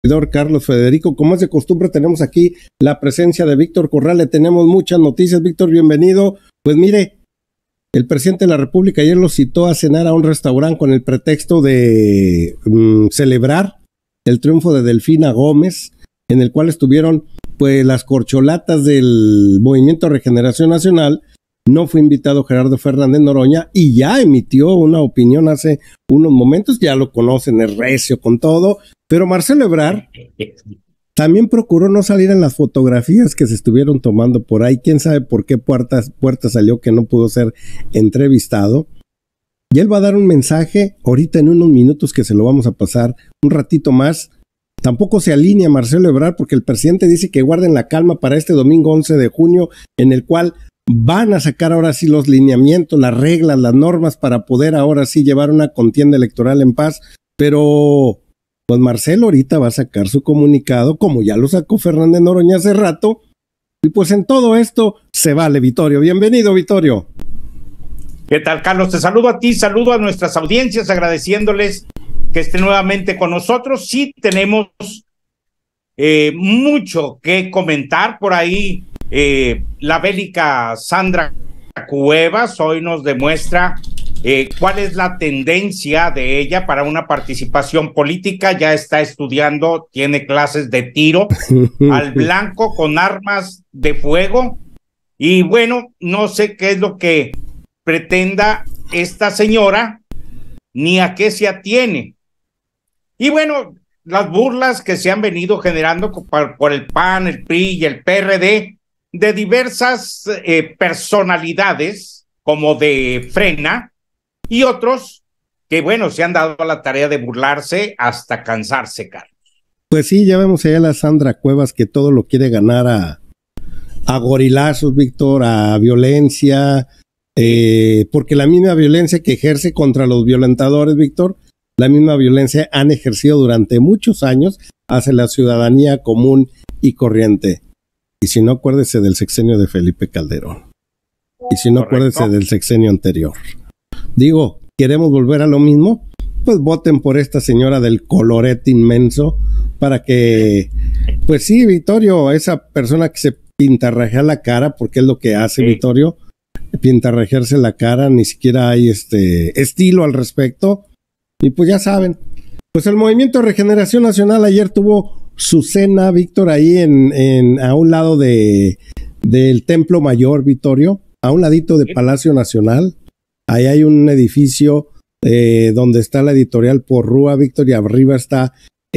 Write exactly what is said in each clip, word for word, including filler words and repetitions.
Carlos Federico. Como es de costumbre, tenemos aquí la presencia de Víctor Corral. Le tenemos muchas noticias. Víctor, bienvenido. Pues mire, el presidente de la República ayer lo citó a cenar a un restaurante con el pretexto de um, celebrar el triunfo de Delfina Gómez, en el cual estuvieron pues las corcholatas del Movimiento Regeneración Nacional. No fue invitado Gerardo Fernández Noroña y ya emitió una opinión hace unos momentos, ya lo conocen, es recio con todo, pero Marcelo Ebrard también procuró no salir en las fotografías que se estuvieron tomando por ahí, quién sabe por qué puertas, puerta salió que no pudo ser entrevistado, y él va a dar un mensaje ahorita en unos minutos que se lo vamos a pasar un ratito más. Tampoco se alinea Marcelo Ebrard porque el presidente dice que guarden la calma para este domingo once de junio, en el cual van a sacar ahora sí los lineamientos, las reglas, las normas para poder ahora sí llevar una contienda electoral en paz, pero pues Marcelo ahorita va a sacar su comunicado, como ya lo sacó Fernández Noroña hace rato, y pues en todo esto se vale, Vittorio. Bienvenido, Vittorio. ¿Qué tal, Carlos? Te saludo a ti, saludo a nuestras audiencias, agradeciéndoles que estén nuevamente con nosotros. Sí tenemos eh, mucho que comentar por ahí. Eh, la bélica Sandra Cuevas hoy nos demuestra eh, cuál es la tendencia de ella para una participación política. Ya está estudiando, tiene clases de tiro al blanco con armas de fuego. Y bueno, no sé qué es lo que pretenda esta señora, ni a qué se atiene. Y bueno, las burlas que se han venido generando por, por el P A N, el P R I y el P R D, de diversas eh, personalidades, como de Frena, y otros que, bueno, se han dado a la tarea de burlarse hasta cansarse, Carlos. Pues sí, ya vemos allá a la Sandra Cuevas que todo lo quiere ganar a, a gorilazos, Víctor, a violencia, eh, porque la misma violencia que ejerce contra los violentadores, Víctor, la misma violencia han ejercido durante muchos años hacia la ciudadanía común y corriente. Y si no, acuérdese del sexenio de Felipe Calderón. Y si no, Correcto. Acuérdese del sexenio anterior. Digo, ¿queremos volver a lo mismo? Pues voten por esta señora del colorete inmenso para que, pues sí, Vittorio, esa persona que se pintarrajea la cara, porque es lo que hace, sí. Vittorio, pintarrajearse la cara, ni siquiera hay este estilo al respecto. Y pues ya saben, pues el Movimiento de Regeneración Nacional ayer tuvo su cena, Víctor, ahí en, en a un lado de del Templo Mayor, Vittorio, a un ladito de Palacio Nacional. Ahí hay un edificio eh, donde está la editorial Porrúa, Víctor, y arriba está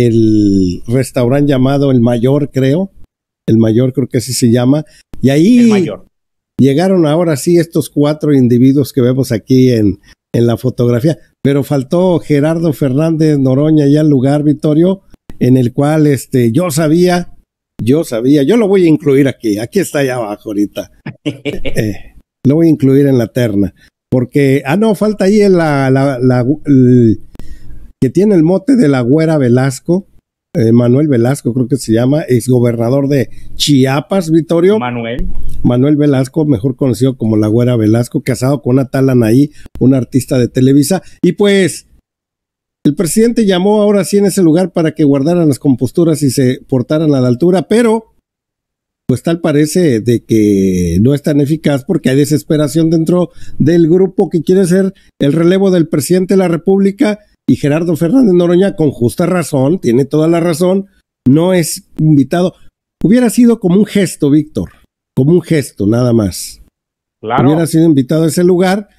el restaurante llamado El Mayor, creo. El Mayor, creo que así se llama. Y ahí llegaron ahora sí estos cuatro individuos que vemos aquí en, en la fotografía. Pero faltó Gerardo Fernández Noroña ya al lugar, Vittorio, en el cual este yo sabía, yo sabía, yo lo voy a incluir aquí, aquí está allá abajo ahorita, eh, lo voy a incluir en la terna, porque, ah no, falta ahí el, la, la, la, el, que tiene el mote de la Güera Velasco, eh, Manuel Velasco creo que se llama, es gobernador de Chiapas, Vittorio. Manuel. Manuel Velasco, mejor conocido como la Güera Velasco, casado con una tal Anaí, una artista de Televisa, y pues el presidente llamó ahora sí en ese lugar para que guardaran las composturas y se portaran a la altura, pero pues tal parece de que no es tan eficaz porque hay desesperación dentro del grupo que quiere ser el relevo del presidente de la República, y Gerardo Fernández Noroña, con justa razón, tiene toda la razón, no es invitado. Hubiera sido como un gesto, Víctor, como un gesto nada más. Claro. Hubiera sido invitado a ese lugar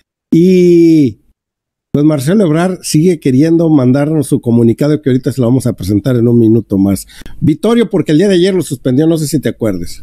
y pues Marcelo Ebrard sigue queriendo mandarnos su comunicado que ahorita se lo vamos a presentar en un minuto más. Vittorio, porque el día de ayer lo suspendió, no sé si te acuerdes.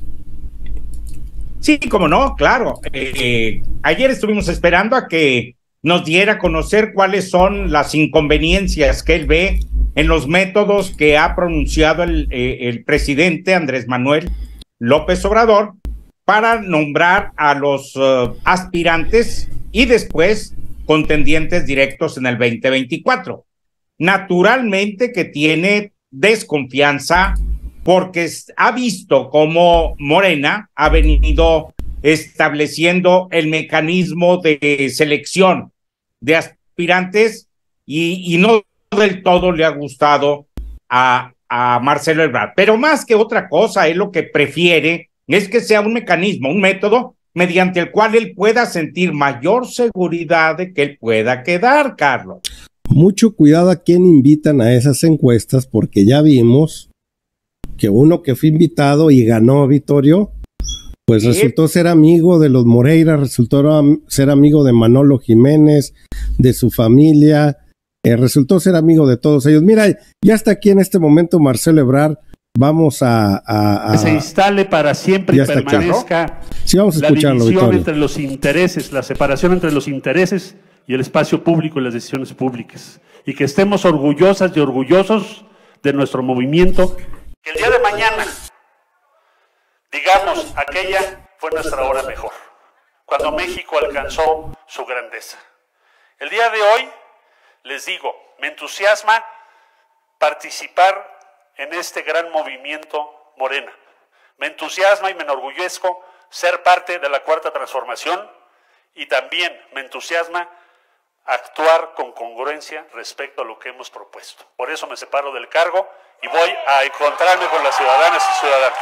Sí, cómo no, claro. Eh, ayer estuvimos esperando a que nos diera a conocer cuáles son las inconveniencias que él ve en los métodos que ha pronunciado el, eh, el presidente Andrés Manuel López Obrador para nombrar a los uh, aspirantes y después contendientes directos en el veinte veinticuatro. Naturalmente que tiene desconfianza porque ha visto cómo Morena ha venido estableciendo el mecanismo de selección de aspirantes y, y no del todo le ha gustado a, a Marcelo Ebrard, pero más que otra cosa, él lo que prefiere es que sea un mecanismo, un método mediante el cual él pueda sentir mayor seguridad de que él pueda quedar, Carlos. Mucho cuidado a quién invitan a esas encuestas, porque ya vimos que uno que fue invitado y ganó, Vittorio, pues sí, resultó ser amigo de los Moreira, resultó ser amigo de Manolo Jiménez, de su familia, eh, resultó ser amigo de todos ellos. Mira, ya está aquí en este momento Marcelo Ebrard. Vamos a, a, a que se instale para siempre y permanezca sí, vamos a la división Vittorio. Entre los intereses, la separación entre los intereses y el espacio público y las decisiones públicas. Y que estemos orgullosas y orgullosos de nuestro movimiento. Que el día de mañana, digamos, aquella fue nuestra hora mejor, cuando México alcanzó su grandeza. El día de hoy, les digo, me entusiasma participar en este gran movimiento Morena. Me entusiasma y me enorgullezco ser parte de la Cuarta Transformación y también me entusiasma actuar con congruencia respecto a lo que hemos propuesto. Por eso me separo del cargo y voy a encontrarme con las ciudadanas y ciudadanos.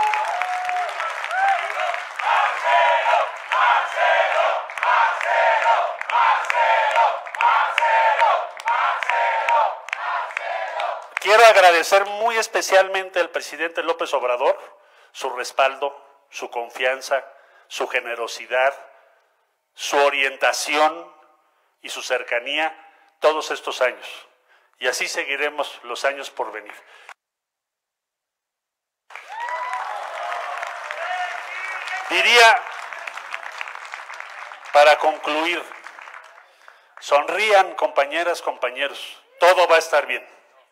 Quiero agradecer muy especialmente al presidente López Obrador su respaldo, su confianza, su generosidad, su orientación y su cercanía todos estos años. Y así seguiremos los años por venir. Diría, para concluir, sonrían, compañeras, compañeros, todo va a estar bien.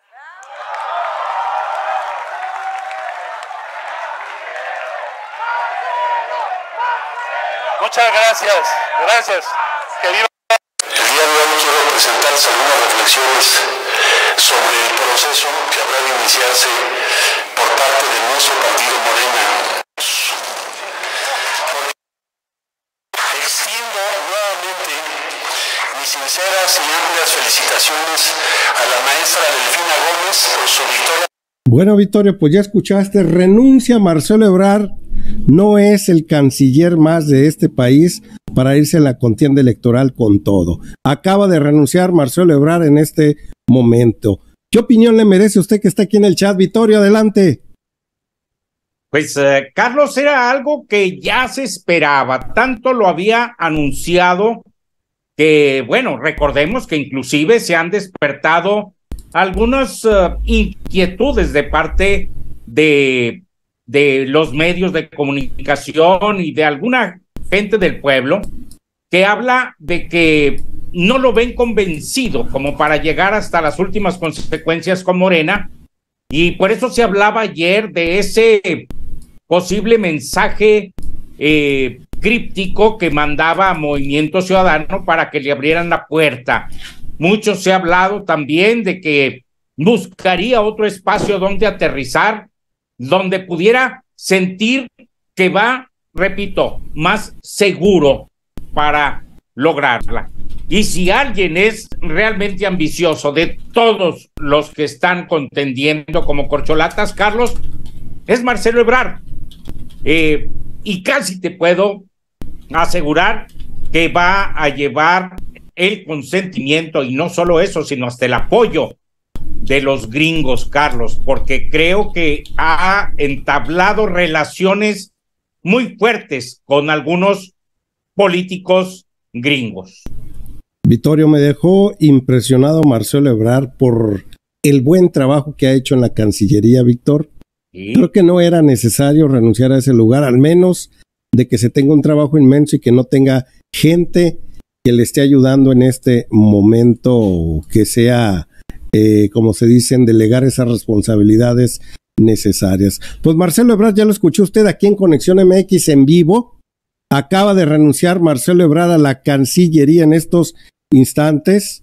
Muchas gracias, gracias. Que viva. El día de hoy quiero presentarles algunas reflexiones sobre el proceso que habrá de iniciarse por parte de nuestro partido Morena. Extiendo nuevamente mis sinceras y amplias felicitaciones a la maestra Delfina Gómez por su victoria. Bueno, Vittorio, pues ya escuchaste, renuncia Marcelo Ebrard. No es el canciller más de este país para irse a la contienda electoral con todo. Acaba de renunciar Marcelo Ebrard en este momento. ¿Qué opinión le merece usted que está aquí en el chat? Vittorio, adelante. Pues, eh, Carlos, era algo que ya se esperaba. Tanto lo había anunciado que, bueno, recordemos que inclusive se han despertado algunas uh, inquietudes de parte de... de los medios de comunicación y de alguna gente del pueblo que habla de que no lo ven convencido como para llegar hasta las últimas consecuencias con Morena, y por eso se hablaba ayer de ese posible mensaje eh, críptico que mandaba a Movimiento Ciudadano para que le abrieran la puerta. Mucho se ha hablado también de que buscaría otro espacio donde aterrizar, donde pudiera sentir que va, repito, más seguro para lograrla. Y si alguien es realmente ambicioso de todos los que están contendiendo como corcholatas, Carlos, es Marcelo Ebrard. Eh, y casi te puedo asegurar que va a llevar el consentimiento, y no solo eso, sino hasta el apoyo de los gringos, Carlos, porque creo que ha entablado relaciones muy fuertes con algunos políticos gringos. Vittorio, me dejó impresionado Marcelo Ebrard por el buen trabajo que ha hecho en la Cancillería, Víctor. ¿Sí? Creo que no era necesario renunciar a ese lugar, al menos de que se tenga un trabajo inmenso y que no tenga gente que le esté ayudando en este momento, que sea... Eh, como se dicen, delegar esas responsabilidades necesarias. Pues Marcelo Ebrard, ya lo escuchó usted aquí en Conexión M X en vivo. Acaba de renunciar Marcelo Ebrard a la Cancillería en estos instantes.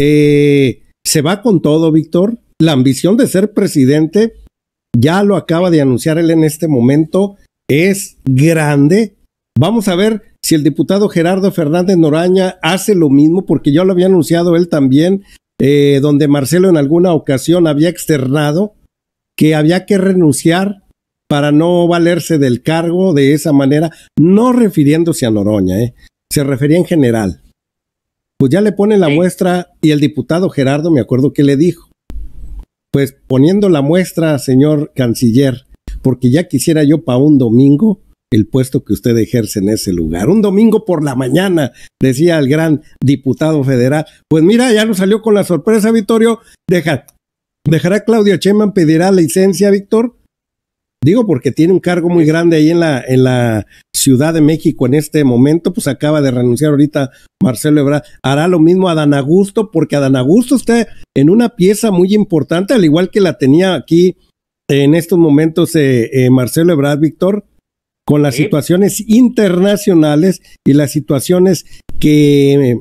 Eh, se va con todo, Víctor. La ambición de ser presidente, ya lo acaba de anunciar él en este momento, es grande. Vamos a ver si el diputado Gerardo Fernández Noroña hace lo mismo, porque ya lo había anunciado él también. Eh, donde Marcelo en alguna ocasión había externado que había que renunciar para no valerse del cargo de esa manera, no refiriéndose a Noroña, ¿eh? Se refería en general. Pues ya le pone la sí. muestra y el diputado Gerardo, me acuerdo que le dijo, pues poniendo la muestra, señor canciller, porque ya quisiera yo para un domingo el puesto que usted ejerce en ese lugar. Un domingo por la mañana, decía el gran diputado federal. Pues mira, ya nos salió con la sorpresa, Vittorio. Deja, ¿Dejará Claudia Sheinbaum, pedirá licencia, Víctor? Digo, porque tiene un cargo muy grande ahí en la, en la Ciudad de México en este momento, pues acaba de renunciar ahorita Marcelo Ebrard. Hará lo mismo Adán Augusto, porque Adán Augusto está en una pieza muy importante, al igual que la tenía aquí en estos momentos eh, eh, Marcelo Ebrard, Víctor, con las ¿Sí? situaciones internacionales y las situaciones que eh,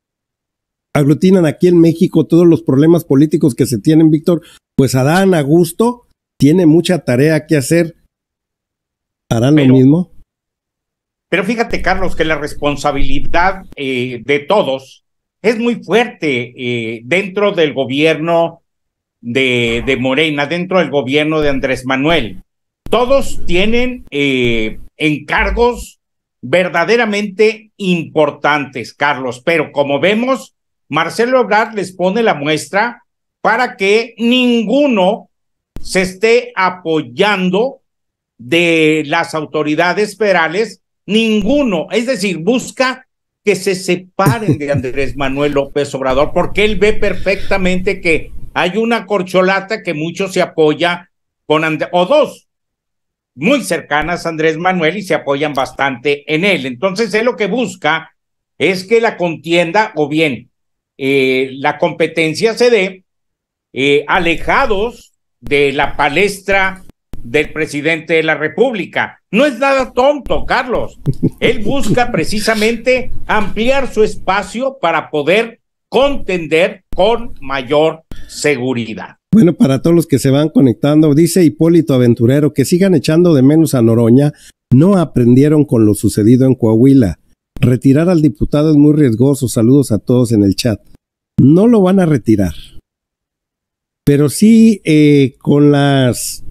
aglutinan aquí en México, todos los problemas políticos que se tienen, Víctor, pues Adán Augusto tiene mucha tarea que hacer. ¿Harán pero, lo mismo? Pero fíjate, Carlos, que la responsabilidad eh, de todos es muy fuerte eh, dentro del gobierno de, de Morena, dentro del gobierno de Andrés Manuel. Todos tienen eh, encargos verdaderamente importantes, Carlos, pero como vemos, Marcelo Ebrard les pone la muestra para que ninguno se esté apoyando de las autoridades federales, ninguno, es decir, busca que se separen de Andrés Manuel López Obrador, porque él ve perfectamente que hay una corcholata que mucho se apoya con And- o dos muy cercanas a Andrés Manuel y se apoyan bastante en él. Entonces él lo que busca es que la contienda o bien eh, la competencia se dé eh, alejados de la palestra del presidente de la República. No es nada tonto, Carlos. Él busca precisamente ampliar su espacio para poder contender con mayor seguridad. Bueno, para todos los que se van conectando, dice Hipólito Aventurero que sigan echando de menos a Noroña, no aprendieron con lo sucedido en Coahuila. Retirar al diputado es muy riesgoso. Saludos a todos en el chat. No lo van a retirar. Pero sí eh, con las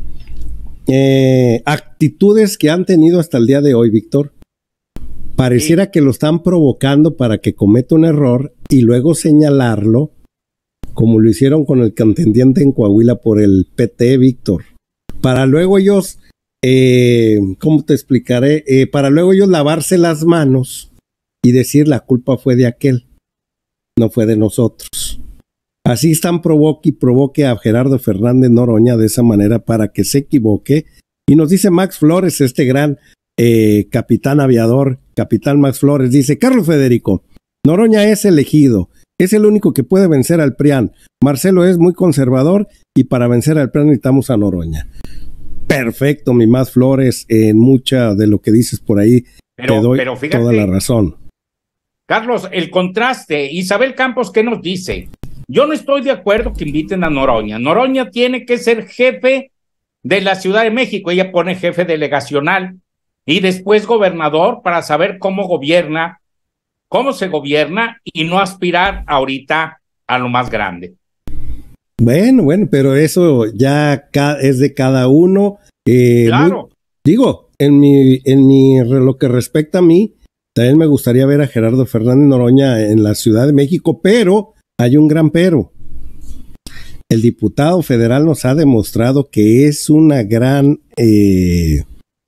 eh, actitudes que han tenido hasta el día de hoy, Víctor, pareciera sí. que lo están provocando para que cometa un error y luego señalarlo, como lo hicieron con el contendiente en Coahuila por el P T, Víctor. Para luego ellos, eh, ¿cómo te explicaré? Eh, para luego ellos lavarse las manos y decir la culpa fue de aquel, no fue de nosotros. Así están provoque y provoque a Gerardo Fernández Noroña de esa manera para que se equivoque. Y nos dice Max Flores, este gran eh, capitán aviador, capitán Max Flores, dice, Carlos Federico, Noroña es elegido, es el único que puede vencer al P R I A N. Marcelo es muy conservador y para vencer al P R I A N necesitamos a Noroña. Perfecto, mi Max Flores, en mucha de lo que dices por ahí pero, te doy pero fíjate, toda la razón. Carlos, el contraste, Isabel Campos, ¿qué nos dice? Yo no estoy de acuerdo que inviten a Noroña. Noroña tiene que ser jefe de la Ciudad de México. Ella pone jefe delegacional y después gobernador para saber cómo gobierna, cómo se gobierna y no aspirar ahorita a lo más grande. Bueno, bueno, pero eso ya es de cada uno. Eh, claro. Muy, digo, en mi, en mi, lo que respecta a mí, también me gustaría ver a Gerardo Fernández Noroña en la Ciudad de México, pero hay un gran pero. El diputado federal nos ha demostrado que es una gran... Eh,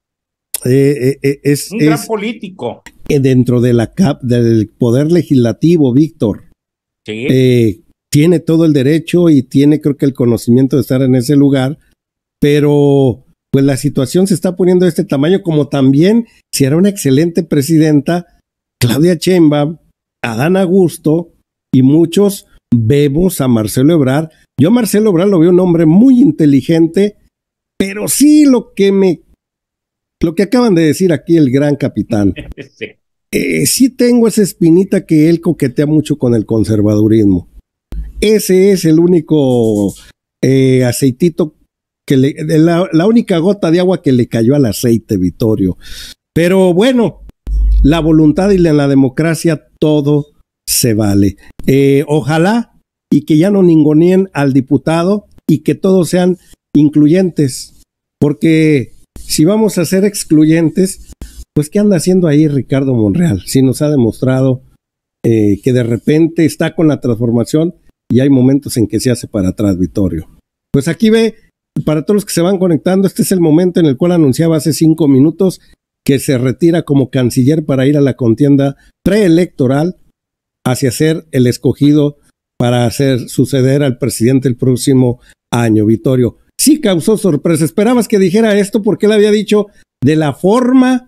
eh, eh, es, un gran es, político. Dentro de la cap, del poder legislativo, Víctor. Sí. Eh, tiene todo el derecho y tiene creo que el conocimiento de estar en ese lugar, pero pues la situación se está poniendo de este tamaño, como también si era una excelente presidenta, Claudia Sheinbaum, Adán Augusto, y muchos vemos a Marcelo Ebrard. Yo a Marcelo Ebrard lo veo un hombre muy inteligente, pero sí lo que me, lo que acaban de decir aquí el gran capitán. Sí. Eh, sí tengo esa espinita que él coquetea mucho con el conservadurismo. Ese es el único eh, aceitito que le, la, la única gota de agua que le cayó al aceite, Vittorio. Pero bueno, la voluntad y la, la democracia, todo se vale. Eh, ojalá y que ya no ninguneen al diputado y que todos sean incluyentes, porque si vamos a ser excluyentes, pues ¿qué anda haciendo ahí Ricardo Monreal? Si nos ha demostrado eh, que de repente está con la transformación y hay momentos en que se hace para atrás, Vittorio. Pues aquí ve, para todos los que se van conectando, este es el momento en el cual anunciaba hace cinco minutos que se retira como canciller para ir a la contienda preelectoral hacia ser el escogido para hacer suceder al presidente el próximo año, Vittorio. Sí causó sorpresa. ¿Esperabas que dijera esto? Porque él había dicho de la forma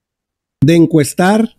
de encuestar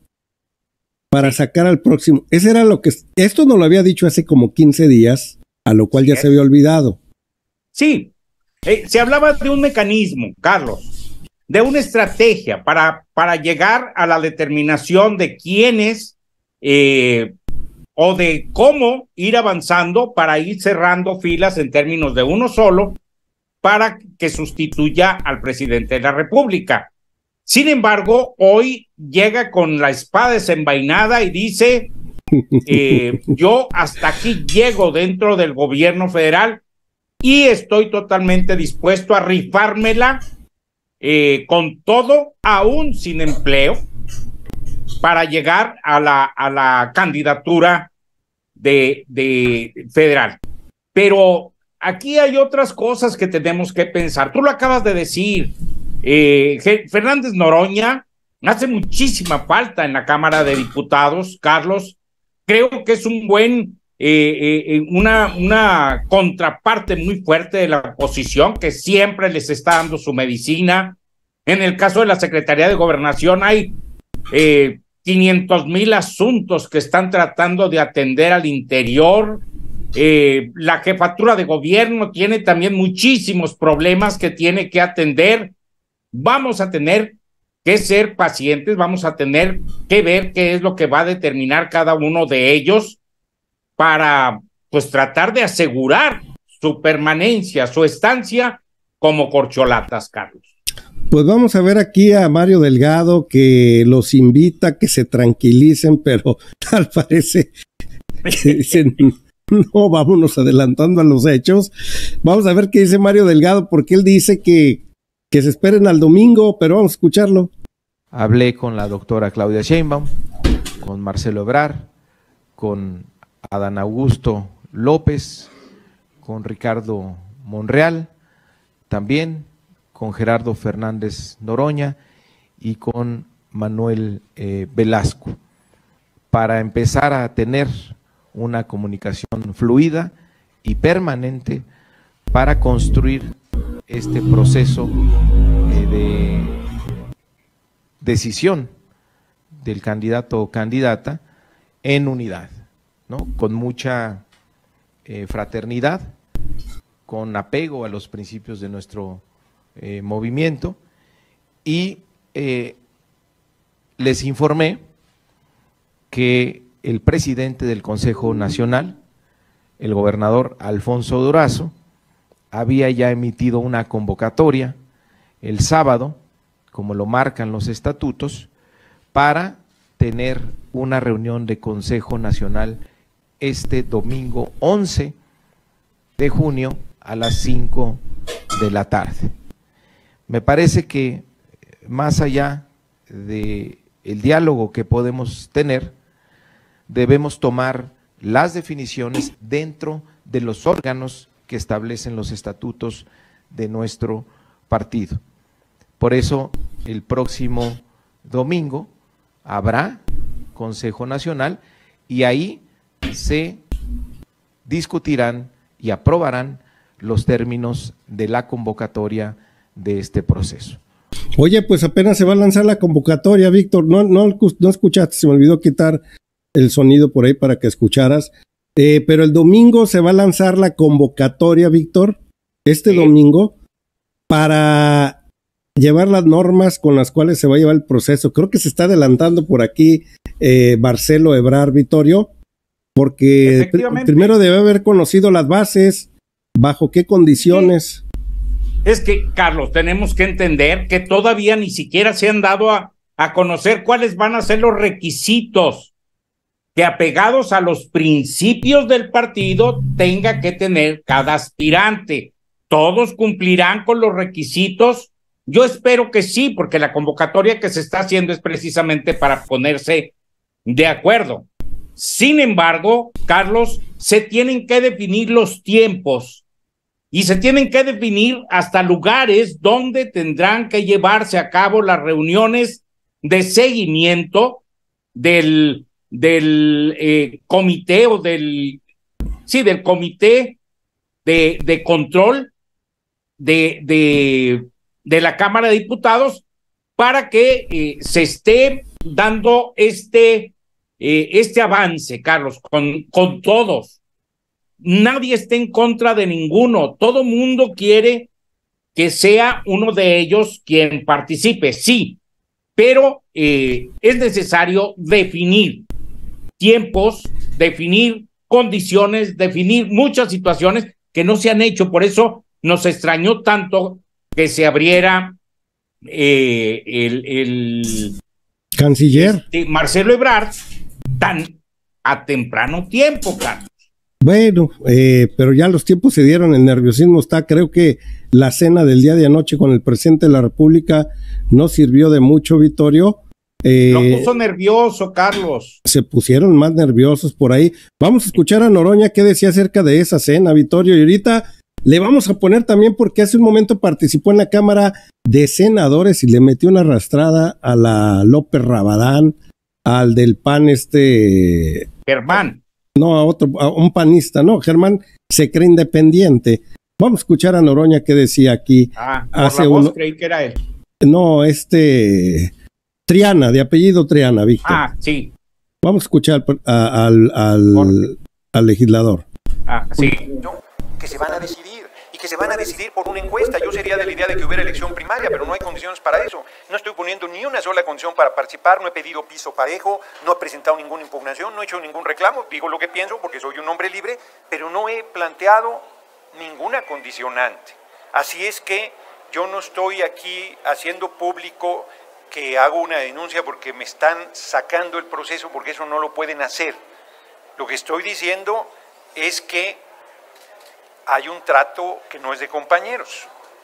para sacar al próximo. Ese era lo que... Esto no lo había dicho hace como quince días, a lo cual ya se había olvidado. Sí, eh, se hablaba de un mecanismo, Carlos, de una estrategia para, para llegar a la determinación de quiénes eh, o de cómo ir avanzando para ir cerrando filas en términos de uno solo para que sustituya al presidente de la República. Sin embargo, hoy llega con la espada desenvainada y dice, eh, yo hasta aquí llego dentro del gobierno federal y estoy totalmente dispuesto a rifármela eh, con todo, aún sin empleo, para llegar a la, a la candidatura de, de federal. Pero aquí hay otras cosas que tenemos que pensar. Tú lo acabas de decir, eh, Fernández Noroña hace muchísima falta en la Cámara de Diputados, Carlos. Creo que es un buen, eh, eh, una, una contraparte muy fuerte de la oposición que siempre les está dando su medicina. En el caso de la Secretaría de Gobernación hay eh, quinientos mil asuntos que están tratando de atender al interior. Eh, la jefatura de gobierno tiene también muchísimos problemas que tiene que atender. Vamos a tener que ser pacientes, vamos a tener que ver qué es lo que va a determinar cada uno de ellos para, pues, tratar de asegurar su permanencia, su estancia como corcholatas, Carlos. Pues vamos a ver aquí a Mario Delgado, que los invita a que se tranquilicen, pero tal parece que dicen, no, vámonos adelantando a los hechos. Vamos a ver qué dice Mario Delgado, porque él dice que, que se esperen al domingo, pero vamos a escucharlo. Hablé con la doctora Claudia Sheinbaum, con Marcelo Ebrard, con Adán Augusto López, con Ricardo Monreal, también con Gerardo Fernández Noroña y con Manuel eh, Velasco, para empezar a tener una comunicación fluida y permanente para construir este proceso eh, de decisión del candidato o candidata en unidad, ¿no? Con mucha eh, fraternidad, con apego a los principios de nuestro eh, movimiento, y eh, les informé que el presidente del Consejo Nacional, el gobernador Alfonso Durazo, había ya emitido una convocatoria el sábado, como lo marcan los estatutos, para tener una reunión de Consejo Nacional este domingo once de junio a las cinco de la tarde. Me parece que más allá de el diálogo que podemos tener, debemos tomar las definiciones dentro de los órganos que establecen los estatutos de nuestro partido. Por eso, el próximo domingo habrá Consejo Nacional y ahí se discutirán y aprobarán los términos de la convocatoria de este proceso. Oye, pues apenas se va a lanzar la convocatoria, Víctor. No, no, no escuchaste, se me olvidó quitar el sonido por ahí para que escucharas. Eh, pero el domingo se va a lanzar la convocatoria, Víctor, este ¿Sí? domingo, para llevar las normas con las cuales se va a llevar el proceso. Creo que se está adelantando por aquí eh, Marcelo Ebrard, Vittorio, porque pr primero debe haber conocido las bases, bajo qué condiciones. Sí. Es que, Carlos, tenemos que entender que todavía ni siquiera se han dado a, a conocer cuáles van a ser los requisitos que, apegados a los principios del partido, tenga que tener cada aspirante. ¿Todos cumplirán con los requisitos? Yo espero que sí, porque la convocatoria que se está haciendo es precisamente para ponerse de acuerdo. Sin embargo, Carlos, se tienen que definir los tiempos y se tienen que definir hasta lugares donde tendrán que llevarse a cabo las reuniones de seguimiento del, del eh, comité o del, sí, del comité de, de control de, de, de la Cámara de Diputados para que eh, se esté dando este, eh, este avance, Carlos, con, con todos. Nadie está en contra de ninguno. Todo mundo quiere que sea uno de ellos quien participe, sí, pero eh, es necesario definir tiempos, definir condiciones, definir muchas situaciones que no se han hecho. Por eso nos extrañó tanto que se abriera eh, el, el canciller este, Marcelo Ebrard tan a temprano tiempo, Carlos. Bueno, eh, pero ya los tiempos se dieron, el nerviosismo está. Creo que la cena del día de anoche con el presidente de la República no sirvió de mucho, Vittorio. Eh, Lo puso nervioso, Carlos. Se pusieron más nerviosos por ahí. Vamos a escuchar a Noroña qué decía acerca de esa cena, Vittorio, y ahorita le vamos a poner también porque hace un momento participó en la Cámara de Senadores y le metió una arrastrada a la López Rabadán, al del P A N este... Germán. No, a otro, a un panista, no, Germán se cree independiente. Vamos a escuchar a Noroña qué decía aquí. Ah, por hace la voz uno... creí que era él. No, este... Triana, de apellido Triana, Víctor. Ah, sí. Vamos a escuchar a, al, al, al legislador. Ah, sí. Que se van a decidir y que se van a decidir por una encuesta. Yo sería de la idea de que hubiera elección primaria, pero no hay condiciones para eso. No estoy poniendo ni una sola condición para participar, no he pedido piso parejo, no he presentado ninguna impugnación, no he hecho ningún reclamo, digo lo que pienso porque soy un hombre libre, pero no he planteado ninguna condicionante. Así es que yo no estoy aquí haciendo público que hago una denuncia porque me están sacando el proceso, porque eso no lo pueden hacer. Lo que estoy diciendo es que hay un trato que no es de compañeros.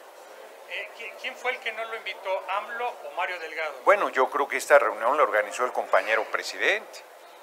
Eh, ¿Quién fue el que no lo invitó, AMLO o Mario Delgado? Bueno, yo creo que esta reunión la organizó el compañero presidente.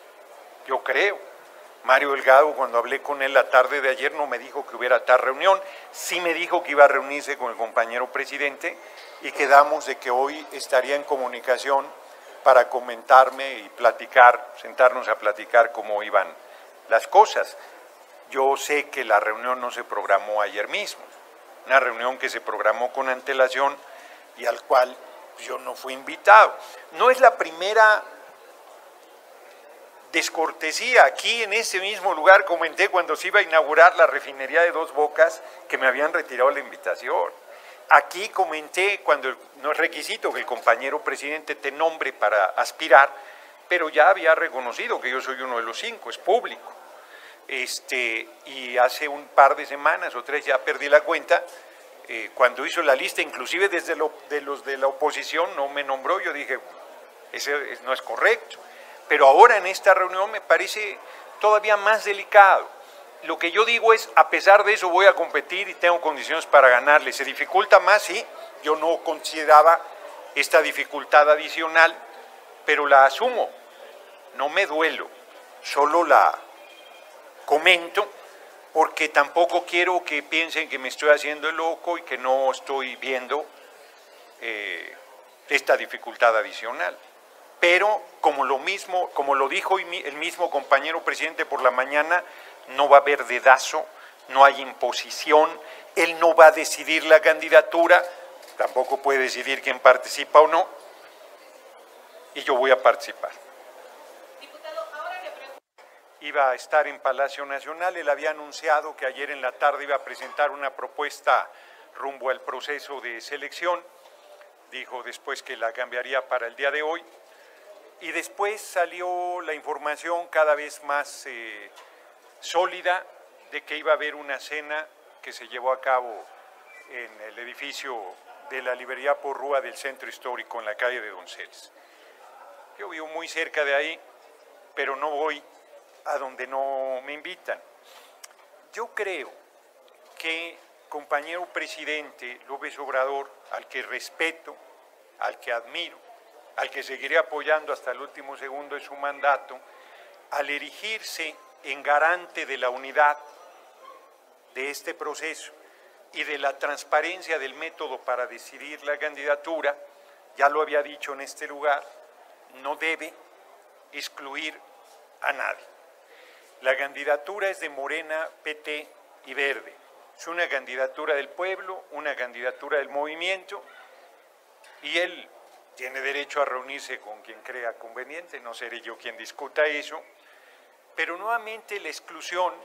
Yo creo. Mario Delgado, cuando hablé con él la tarde de ayer, no me dijo que hubiera tal reunión. Sí me dijo que iba a reunirse con el compañero presidente y quedamos de que hoy estaría en comunicación para comentarme y platicar, sentarnos a platicar cómo iban las cosas. Yo sé que la reunión no se programó ayer mismo, una reunión que se programó con antelación y al cual yo no fui invitado. No es la primera descortesía. Aquí en ese mismo lugar comenté cuando se iba a inaugurar la refinería de Dos Bocas que me habían retirado la invitación. Aquí comenté cuando no es requisito que el compañero presidente te nombre para aspirar, pero ya había reconocido que yo soy uno de los cinco, es público. Este, y hace un par de semanas o tres, ya perdí la cuenta, eh, cuando hizo la lista, inclusive desde lo, de los de la oposición no me nombró, yo dije, ese no es correcto. Pero ahora en esta reunión me parece todavía más delicado. Lo que yo digo es, a pesar de eso voy a competir y tengo condiciones para ganarle. ¿Se dificulta más? Sí, yo no consideraba esta dificultad adicional, pero la asumo, no me duelo, solo la comento, porque tampoco quiero que piensen que me estoy haciendo el loco y que no estoy viendo eh, esta dificultad adicional. Pero como lo mismo, como lo dijo el mismo compañero presidente por la mañana, no va a haber dedazo, no hay imposición, él no va a decidir la candidatura, tampoco puede decidir quién participa o no, y yo voy a participar. Diputado, ahora le pregunto. Iba a estar en Palacio Nacional, él había anunciado que ayer en la tarde iba a presentar una propuesta rumbo al proceso de selección, dijo después que la cambiaría para el día de hoy, y después salió la información cada vez más eh, sólida de que iba a haber una cena que se llevó a cabo en el edificio de la librería Porrúa del Centro Histórico en la calle de Donceles. Yo vivo muy cerca de ahí, pero no voy a donde no me invitan. Yo creo que compañero presidente López Obrador, al que respeto, al que admiro, al que seguiré apoyando hasta el último segundo de su mandato, al erigirse en garante de la unidad de este proceso y de la transparencia del método para decidir la candidatura, ya lo había dicho en este lugar, no debe excluir a nadie. La candidatura es de Morena, P T y Verde. Es una candidatura del pueblo, una candidatura del movimiento, y él tiene derecho a reunirse con quien crea conveniente, no seré yo quien discuta eso, pero nuevamente la exclusión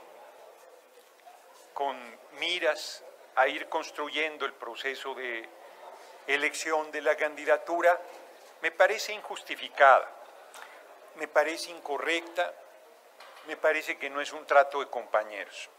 con miras a ir construyendo el proceso de elección de la candidatura me parece injustificada, me parece incorrecta, me parece que no es un trato de compañeros.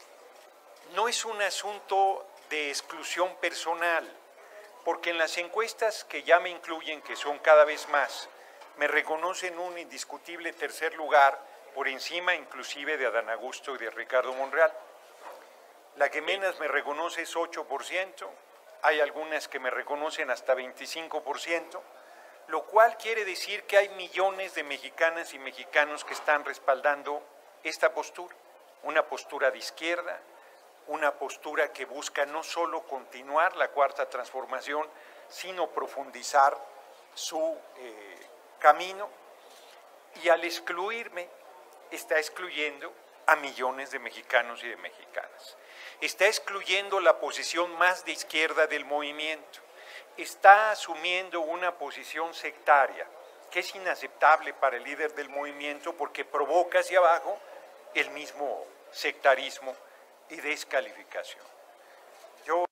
No es un asunto de exclusión personal, porque en las encuestas que ya me incluyen, que son cada vez más, me reconocen un indiscutible tercer lugar, por encima inclusive de Adán Augusto y de Ricardo Monreal. La que menos me reconoce es ocho por ciento, hay algunas que me reconocen hasta veinticinco por ciento, lo cual quiere decir que hay millones de mexicanas y mexicanos que están respaldando esta postura, una postura de izquierda, una postura que busca no solo continuar la cuarta transformación, sino profundizar su eh, camino, y al excluirme está excluyendo a millones de mexicanos y de mexicanas. Está excluyendo la posición más de izquierda del movimiento, está asumiendo una posición sectaria que es inaceptable para el líder del movimiento porque provoca hacia abajo el mismo sectarismo y descalificación. Yo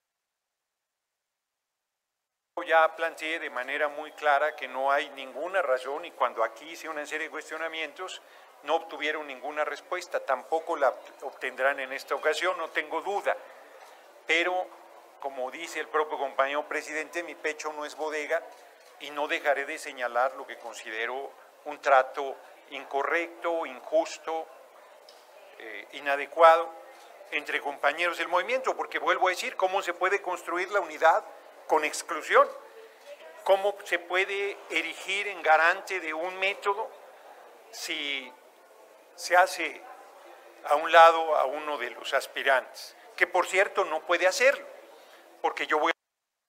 ya planteé de manera muy clara que no hay ninguna razón, y cuando aquí hice una serie de cuestionamientos no obtuvieron ninguna respuesta, tampoco la obtendrán en esta ocasión, no tengo duda, pero como dice el propio compañero presidente, mi pecho no es bodega y no dejaré de señalar lo que considero un trato incorrecto, injusto, eh, inadecuado entre compañeros del movimiento, porque vuelvo a decir, ¿cómo se puede construir la unidad con exclusión? ¿Cómo se puede erigir en garante de un método si se hace a un lado a uno de los aspirantes? Que por cierto no puede hacerlo, porque yo voy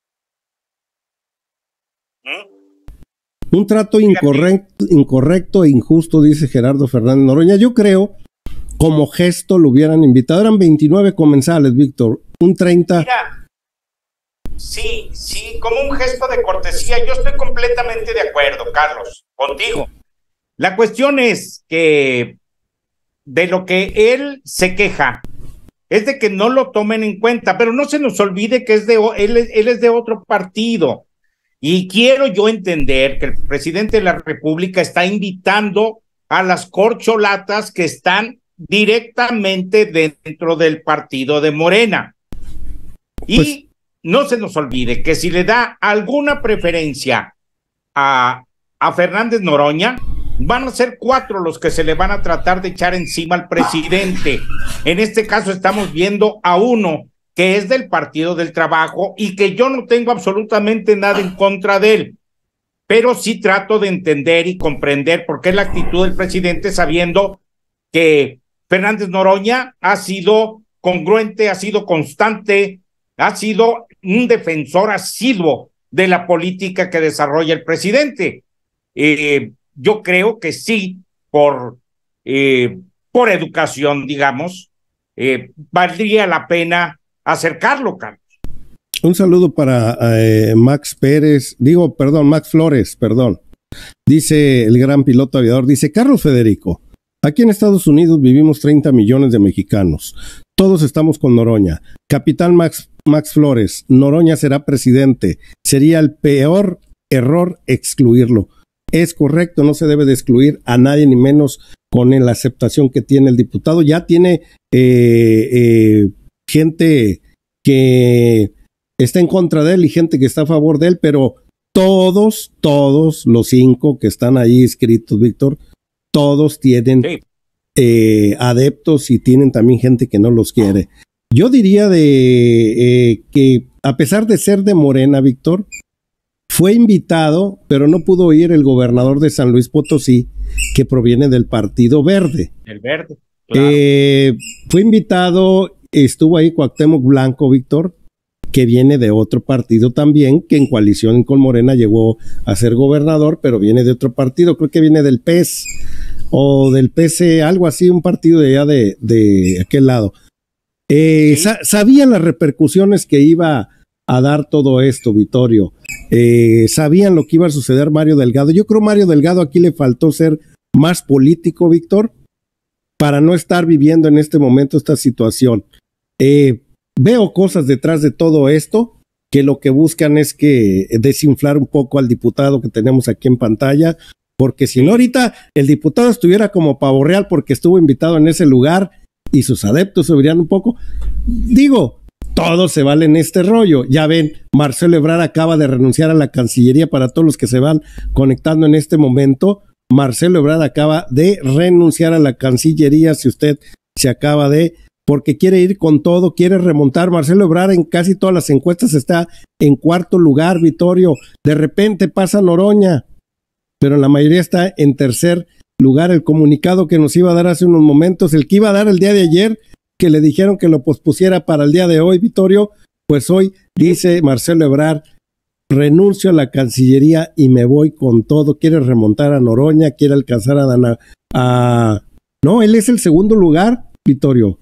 a... Un trato incorrecto, incorrecto e injusto, dice Gerardo Fernández Noroña. Yo creo, como gesto lo hubieran invitado. Eran veintinueve comensales, Víctor, un treinta. Mira, sí, sí, como un gesto de cortesía. Yo estoy completamente de acuerdo, Carlos, contigo. La cuestión es que de lo que él se queja es de que no lo tomen en cuenta, pero no se nos olvide que es de, él, él es de otro partido. Y quiero yo entender que el presidente de la República está invitando a las corcholatas que están directamente dentro del partido de Morena. Y pues, no se nos olvide que si le da alguna preferencia a, a Fernández Noroña, van a ser cuatro los que se le van a tratar de echar encima al presidente. En este caso estamos viendo a uno que es del Partido del Trabajo y que yo no tengo absolutamente nada en contra de él, pero sí trato de entender y comprender por qué es la actitud del presidente, sabiendo que Fernández Noroña ha sido congruente, ha sido constante, ha sido un defensor asiduo de la política que desarrolla el presidente. Eh, yo creo que sí, por, eh, por educación, digamos, eh, valdría la pena acercarlo, Carlos. Un saludo para eh, Max Pérez, digo, perdón, Max Flores, perdón. Dice el gran piloto aviador, dice, Carlos Federico, aquí en Estados Unidos vivimos treinta millones de mexicanos. Todos estamos con Noroña. Capitán Max, Max Flores, Noroña será presidente. Sería el peor error excluirlo. Es correcto, no se debe de excluir a nadie, ni menos con la aceptación que tiene el diputado. Ya tiene eh, eh, gente que está en contra de él y gente que está a favor de él, pero todos, todos los cinco que están ahí inscritos, Víctor, todos tienen sí. eh, adeptos y tienen también gente que no los quiere. yo diría de eh, que a pesar de ser de Morena, Víctor, fue invitado, pero no pudo ir el gobernador de San Luis Potosí, que proviene del Partido Verde. El Verde, claro. Eh, fue invitado, estuvo ahí Cuauhtémoc Blanco, Víctor, que viene de otro partido también, que en coalición con Morena llegó a ser gobernador, pero viene de otro partido, creo que viene del P E S o del P C, algo así, un partido de allá de, de aquel lado. Eh, Sí. sa sabían las repercusiones que iba a dar todo esto, Vittorio. Eh, sabían lo que iba a suceder Mario Delgado. Yo creo Mario Delgado aquí le faltó ser más político, Víctor, para no estar viviendo en este momento esta situación. Eh, veo cosas detrás de todo esto que lo que buscan es que desinflar un poco al diputado que tenemos aquí en pantalla, porque si no ahorita el diputado estuviera como pavo real porque estuvo invitado en ese lugar y sus adeptos subirían un poco. Digo, todo se vale en este rollo. Ya ven, Marcelo Ebrard acaba de renunciar a la Cancillería. Para todos los que se van conectando en este momento, Marcelo Ebrard acaba de renunciar a la Cancillería, si usted se acaba de, porque quiere ir con todo, quiere remontar. Marcelo Ebrard en casi todas las encuestas está en cuarto lugar, Vittorio. De repente pasa Noroña, pero en la mayoría está en tercer lugar. El comunicado que nos iba a dar hace unos momentos, el que iba a dar el día de ayer, que le dijeron que lo pospusiera para el día de hoy, Vittorio, pues hoy dice Marcelo Ebrard, renuncio a la Cancillería y me voy con todo. Quiere remontar a Noroña, quiere alcanzar a Dana, a... No, él es el segundo lugar, Vittorio.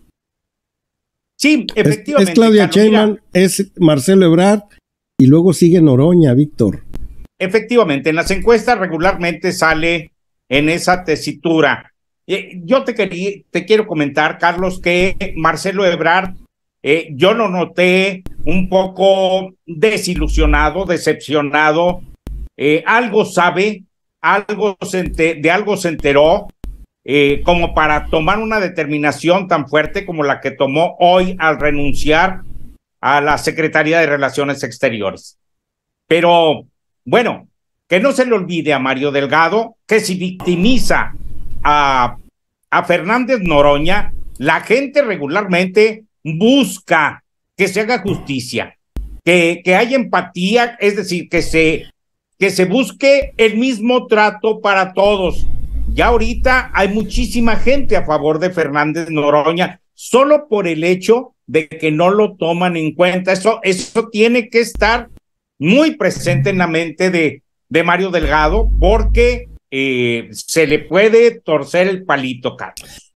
Sí, Es, efectivamente. es Claudia Carlos, mira, Sheinbaum, es Marcelo Ebrard y luego sigue Noroña, Víctor. efectivamente, en las encuestas regularmente sale en esa tesitura. Eh, Yo te, quería, te quiero comentar, Carlos, que Marcelo Ebrard, eh, yo lo noté un poco desilusionado, decepcionado, eh, algo sabe, algo se ente- de algo se enteró, eh, como para tomar una determinación tan fuerte como la que tomó hoy al renunciar a la Secretaría de Relaciones Exteriores. Pero, bueno, que no se le olvide a Mario Delgado que si victimiza a, a Fernández Noroña, la gente regularmente busca que se haga justicia, que, que haya empatía, es decir, que se, que se busque el mismo trato para todos. Ya ahorita hay muchísima gente a favor de Fernández Noroña, solo por el hecho de que no lo toman en cuenta. Eso, eso tiene que estar muy presente en la mente de, de Mario Delgado, porque eh, se le puede torcer el palito, Carlos.